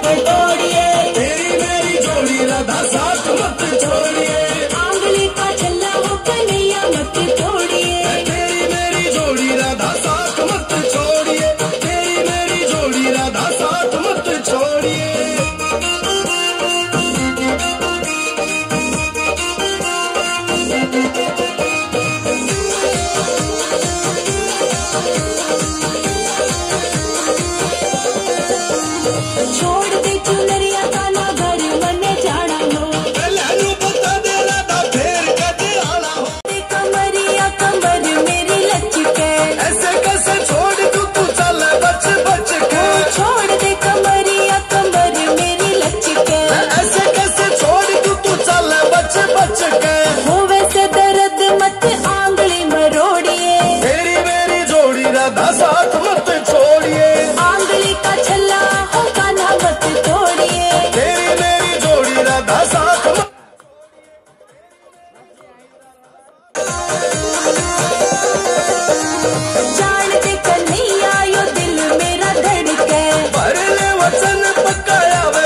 के तोड़िए। तेरी मेरी जोड़ी राधा साथ मत छोड़िए। आंगली का छल्ला हो कन्हैया मत तोड़िए। तेरी मेरी जोड़ी राधा साथ मत छोड़िए। तेरी मेरी जोड़ी राधा साथ मत छोड़िए। छोड़ दे चुनरिया काना घर मने जाना हो। लहनू बता दे राधा फेर कदे आना हो। कमरिया कमर मेरी लचके। ऐसे कैसे छोड़ दूं तू चल बच बच के। छोड़ दे कमरिया कमर मेरी लचके। ऐसे कैसे छोड़ दूं तू चल बच बच के। हो वैसे दर्द मत आंगली मरोड़िए। तेरी मेरी जोड़ी राधा साथ मत छोड़िए। आंगली का छल्ला हो कान्हा मत तोड़िए। तेरी मेरी जोड़ी राधा साथ मत। जान दे कन्हैया यो दिल मेरा धड़के। भर ले वचन पकाया